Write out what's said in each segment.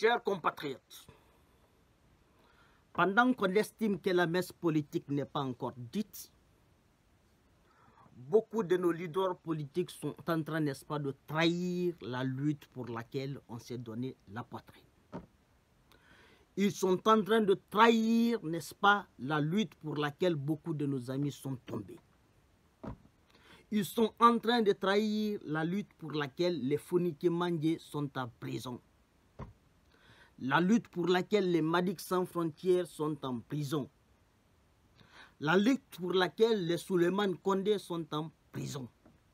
Chers compatriotes, pendant qu'on estime que la messe politique n'est pas encore dite, beaucoup de nos leaders politiques sont en train, n'est-ce pas, de trahir la lutte pour laquelle on s'est donné la poitrine. Ils sont en train de trahir, n'est-ce pas, la lutte pour laquelle beaucoup de nos amis sont tombés. Ils sont en train de trahir la lutte pour laquelle les Fonike Mandje sont en prison. La lutte pour laquelle les Madic sans frontières sont en prison. La lutte pour laquelle les Souleymane Kondé sont en prison.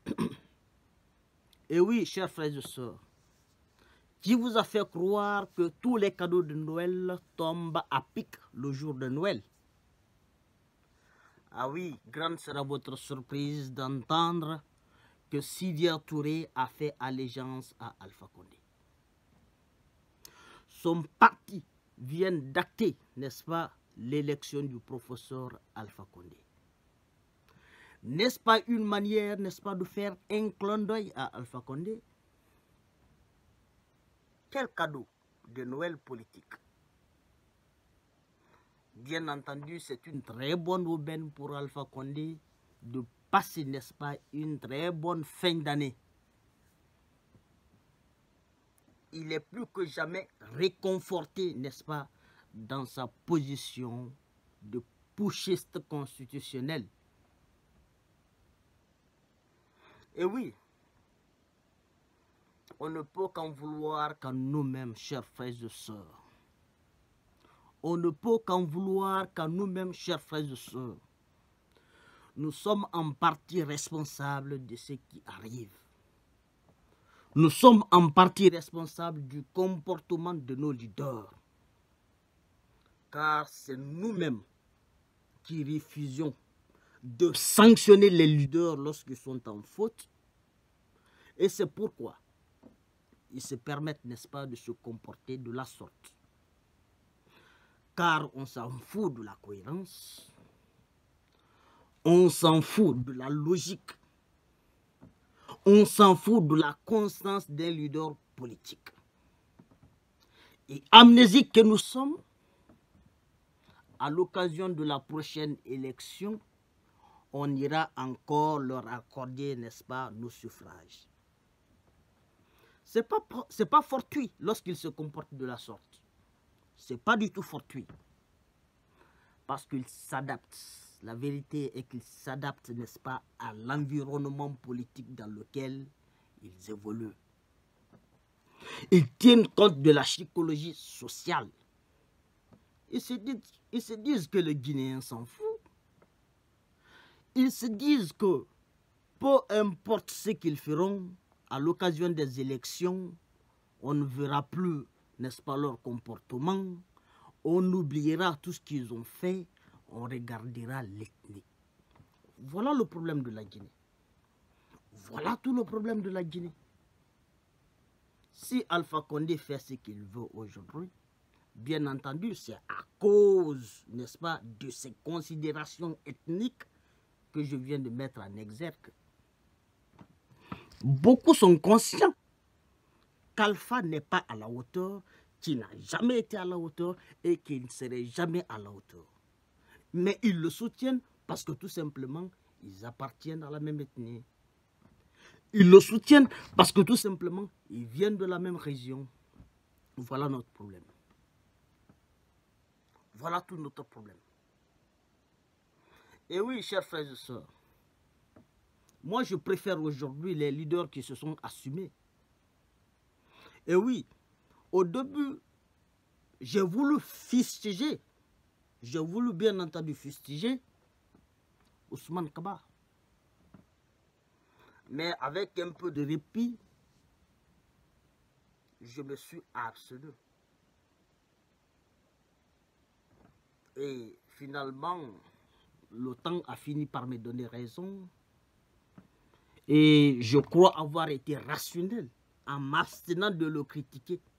Et oui, chers frères et sœurs, qui vous a fait croire que tous les cadeaux de Noël tombent à pic le jour de Noël? Ah oui, grande sera votre surprise d'entendre que Sidya Touré a fait allégeance à Alpha Condé. Son parti vient d'acter, n'est-ce pas, l'élection du professeur Alpha Condé. N'est-ce pas une manière, n'est-ce pas, de faire un clin d'œil à Alpha Condé? Quel cadeau de Noël politique. Bien entendu, c'est une très bonne aubaine pour Alpha Condé de passer, n'est-ce pas, une très bonne fin d'année. Il est plus que jamais réconforté, n'est-ce pas, dans sa position de putschiste constitutionnel. Et oui, on ne peut qu'en vouloir qu'à nous-mêmes, chers frères et sœurs. On ne peut qu'en vouloir qu'à nous-mêmes, chers frères et sœurs. Nous sommes en partie responsables de ce qui arrive. Nous sommes en partie responsables du comportement de nos leaders. Car c'est nous-mêmes qui refusons de sanctionner les leaders lorsqu'ils sont en faute. Et c'est pourquoi ils se permettent, n'est-ce pas, de se comporter de la sorte. Car on s'en fout de la cohérence. On s'en fout de la logique. On s'en fout de la constance d'un leader politique. Et amnésiques que nous sommes, à l'occasion de la prochaine élection, on ira encore leur accorder, n'est-ce pas, nos suffrages. C'est pas fortuit lorsqu'ils se comportent de la sorte. C'est pas du tout fortuit. Parce qu'ils s'adaptent. La vérité est qu'ils s'adaptent, n'est-ce pas, à l'environnement politique dans lequel ils évoluent. Ils tiennent compte de la psychologie sociale. Ils se disent que les Guinéens s'en foutent. Ils se disent que peu importe ce qu'ils feront, à l'occasion des élections, on ne verra plus, n'est-ce pas, leur comportement. On oubliera tout ce qu'ils ont fait. On regardera l'ethnie. Voilà le problème de la Guinée. Voilà tout le problème de la Guinée. Si Alpha Condé fait ce qu'il veut aujourd'hui, bien entendu, c'est à cause, n'est-ce pas, de ces considérations ethniques que je viens de mettre en exergue. Beaucoup sont conscients qu'Alpha n'est pas à la hauteur, qu'il n'a jamais été à la hauteur et qu'il ne serait jamais à la hauteur. Mais ils le soutiennent parce que tout simplement, ils appartiennent à la même ethnie. Ils le soutiennent parce que tout simplement, ils viennent de la même région. Voilà notre problème. Voilà tout notre problème. Et oui, chers frères et sœurs, moi je préfère aujourd'hui les leaders qui se sont assumés. Et oui, au début, j'ai voulu fustiger. J'ai voulu bien entendu fustiger Ousmane Kaba. Mais avec un peu de répit, je me suis abstenu. Et finalement, le temps a fini par me donner raison. Et je crois avoir été rationnel en m'abstenant de le critiquer.